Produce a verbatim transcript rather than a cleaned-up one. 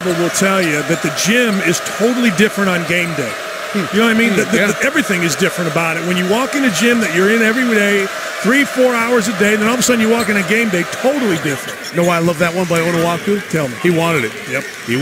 will tell you that the gym is totally different on game day. You know what I mean? The, the, Yeah. the, everything is different about it. When you walk in a gym that you're in every day, three, four hours a day, then all of a sudden you walk in a game day, totally different. You know why I love that one by Onuaku? Tell me. He wanted it. Yep. He